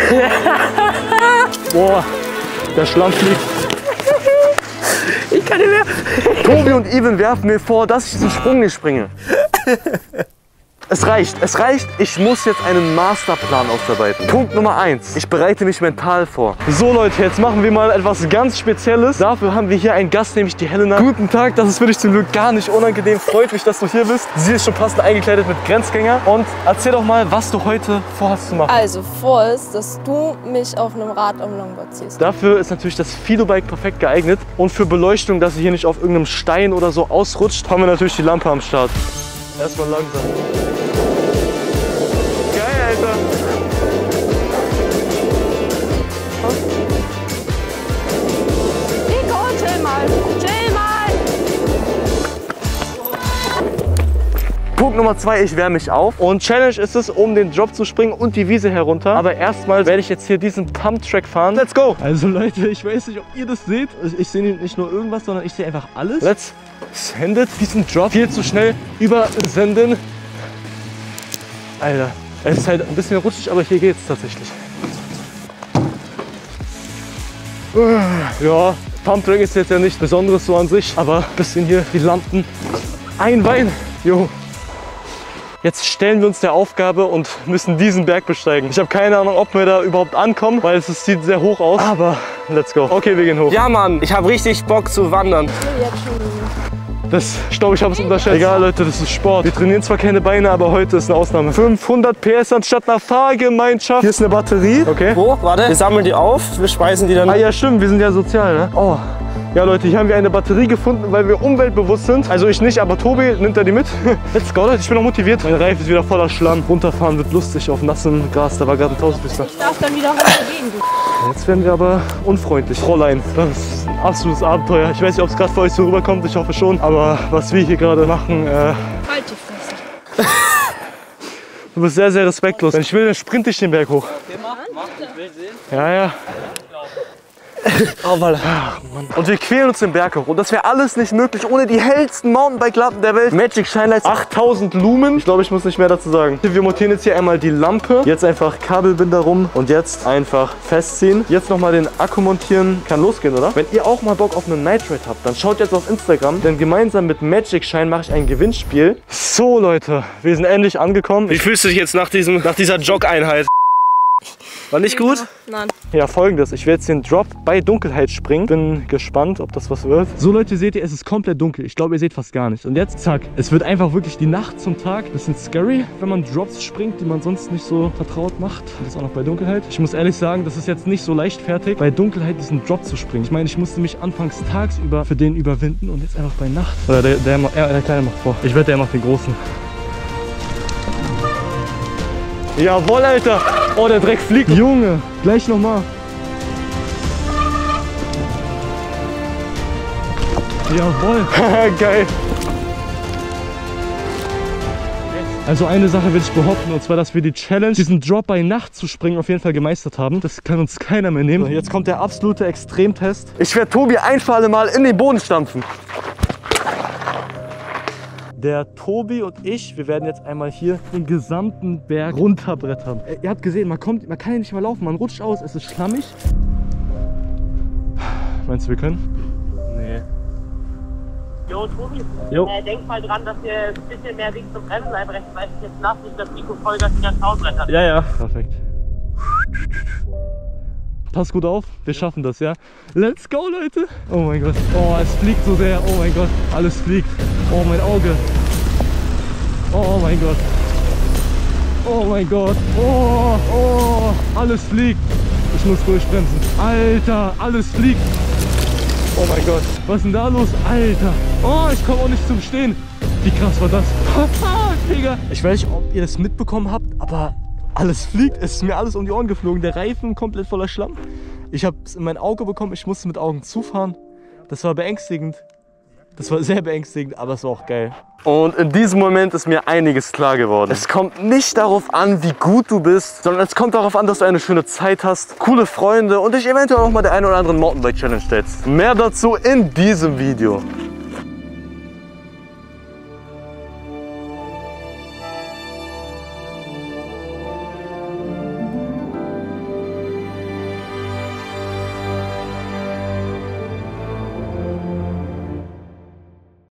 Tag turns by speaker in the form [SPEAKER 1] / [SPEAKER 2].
[SPEAKER 1] Boah, der Schlamm fliegt.
[SPEAKER 2] Ich kann nicht mehr.
[SPEAKER 1] Tobi und Even werfen mir vor, dass ich diesen Sprung nicht springe. Es reicht, es reicht. Ich muss jetzt einen Masterplan ausarbeiten. Punkt Nummer 1. Ich bereite mich mental vor. So Leute, jetzt machen wir mal etwas ganz Spezielles. Dafür haben wir hier einen Gast, nämlich die Helena. Guten Tag, das ist für dich zum Glück gar nicht unangenehm. Freut mich, dass du hier bist. Sie ist schon passend eingekleidet mit Grenzgänger. Und erzähl doch mal, was du heute vorhast zu machen.
[SPEAKER 3] Also vor ist, dass du mich auf einem Rad am Longboard ziehst.
[SPEAKER 1] Dafür ist natürlich das Fido-Bike perfekt geeignet. Und für Beleuchtung, dass sie hier nicht auf irgendeinem Stein oder so ausrutscht, haben wir natürlich die Lampe am Start. Erstmal langsam. Geil, Alter.
[SPEAKER 3] Nico, chill mal. Chill mal.
[SPEAKER 1] Punkt Nummer 2, ich wärme mich auf. Und Challenge ist es, um den Drop zu springen und die Wiese herunter. Aber erstmal werde ich jetzt hier diesen Pump-Track fahren. Let's go! Also Leute, ich weiß nicht, ob ihr das seht. Ich sehe nicht nur irgendwas, sondern ich sehe einfach alles. Let's send it. Diesen Drop viel zu schnell übersenden. Alter, es ist halt ein bisschen rutschig, aber hier geht's tatsächlich. Ja, Pump-Track ist jetzt ja nichts Besonderes so an sich, aber ein bisschen hier die Lampen einweihen. Jo. Jetzt stellen wir uns der Aufgabe und müssen diesen Berg besteigen. Ich habe keine Ahnung, ob wir da überhaupt ankommen, weil es sieht sehr hoch aus. Aber let's go. Okay, wir gehen hoch.
[SPEAKER 2] Ja, Mann, ich habe richtig Bock zu wandern.
[SPEAKER 1] Ich glaube, ich habe es unterschätzt. Egal, Leute, das ist Sport. Wir trainieren zwar keine Beine, aber heute ist eine Ausnahme. 500 PS anstatt einer Fahrgemeinschaft. Hier ist eine Batterie. Okay.
[SPEAKER 2] Wo? Warte, wir sammeln die auf, wir speisen die dann.
[SPEAKER 1] Ah ja, stimmt, wir sind ja sozial, ne? Oh. Ja, Leute, hier haben wir eine Batterie gefunden, weil wir umweltbewusst sind. Also ich nicht, aber Tobi nimmt da die mit. Let's go, Leute, ich bin noch motiviert. Mein Reifen ist wieder voller Schlamm. Runterfahren wird lustig auf nassem Gras. Da war gerade ein Tausendfüßler.
[SPEAKER 3] Ich darf dann wieder runtergehen, du.
[SPEAKER 1] Jetzt werden wir aber unfreundlich. Fräulein, das ist ein absolutes Abenteuer. Ich weiß nicht, ob es gerade für euch so rüberkommt. Ich hoffe schon. Aber was wir hier gerade machen,
[SPEAKER 3] Halt die Fresse.
[SPEAKER 1] du bist sehr, sehr respektlos. Wenn ich will, dann sprinte ich den Berg hoch.
[SPEAKER 2] Okay, mach, ich will sehen.
[SPEAKER 1] Ja, ja.
[SPEAKER 2] Oh, Mann.
[SPEAKER 1] Und wir quälen uns den Berg hoch. Und das wäre alles nicht möglich ohne die hellsten Mountainbike-Lampen der Welt. Magic Shine-Lights, 8000 Lumen. Ich glaube, ich muss nicht mehr dazu sagen. Wir montieren jetzt hier einmal die Lampe. Jetzt einfach Kabelbinder rum und jetzt einfach festziehen. Jetzt nochmal den Akku montieren. Kann losgehen, oder? Wenn ihr auch mal Bock auf eine Night Ride habt, dann schaut jetzt auf Instagram. Denn gemeinsam mit Magic Shine mache ich ein Gewinnspiel. So, Leute, wir sind endlich angekommen.
[SPEAKER 2] Wie fühlst du dich jetzt nach dieser Jog-Einheit? War nicht gut?
[SPEAKER 3] Nein.
[SPEAKER 1] Ja, Folgendes. Ich werde jetzt den Drop bei Dunkelheit springen. Bin gespannt, ob das was wird. So Leute, seht ihr, es ist komplett dunkel. Ich glaube, ihr seht fast gar nichts. Und jetzt, zack. Es wird einfach wirklich die Nacht zum Tag. Bisschen scary, wenn man Drops springt, die man sonst nicht so vertraut macht. Das ist auch noch bei Dunkelheit. Ich muss ehrlich sagen, das ist jetzt nicht so leichtfertig, bei Dunkelheit diesen Drop zu springen. Ich meine, ich musste mich anfangs tagsüber für den überwinden und jetzt einfach bei Nacht. Oder der Kleine macht vor. Ich wette, der macht den Großen. Jawohl, Alter. Oh, der Dreck fliegt. Junge, gleich nochmal. Jawohl. Geil. Also eine Sache will ich behaupten, und zwar, dass wir die Challenge, diesen Drop bei Nacht zu springen, auf jeden Fall gemeistert haben. Das kann uns keiner mehr nehmen. So, jetzt kommt der absolute Extremtest. Ich werde Tobi ein für alle Mal in den Boden stampfen. Der Tobi und ich, wir werden jetzt einmal hier den gesamten Berg runterbrettern. Ihr habt gesehen, man kann ja nicht mal laufen, man rutscht aus, es ist schlammig. Meinst du, wir können? Nee.
[SPEAKER 4] Jo, Tobi,
[SPEAKER 1] Jo.
[SPEAKER 4] denk mal dran, dass ihr ein bisschen mehr links zum Bremsen einbrechen, weil es jetzt nass ist, dass Nico Vollgas wieder Zaunbretter.
[SPEAKER 1] Ja, ja. Perfekt. Pass gut auf, wir schaffen das, ja? Let's go, Leute! Oh mein Gott. Oh, es fliegt so sehr. Oh mein Gott. Alles fliegt. Oh, mein Auge. Oh mein Gott. Oh mein Gott. Oh, oh. Alles fliegt. Ich muss durchbremsen. Alter, alles fliegt. Oh mein Gott. Was ist denn da los? Alter. Oh, ich komme auch nicht zum Stehen. Wie krass war das? Digga. Ich weiß nicht, ob ihr das mitbekommen habt, aber alles fliegt. Es ist mir alles um die Ohren geflogen. Der Reifen komplett voller Schlamm. Ich habe es in mein Auge bekommen. Ich musste mit Augen zufahren. Das war beängstigend. Das war sehr beängstigend, aber es war auch geil. Und in diesem Moment ist mir einiges klar geworden. Es kommt nicht darauf an, wie gut du bist, sondern es kommt darauf an, dass du eine schöne Zeit hast, coole Freunde und dich eventuell auch mal der einen oder anderen Mountainbike-Challenge stellst. Mehr dazu in diesem Video.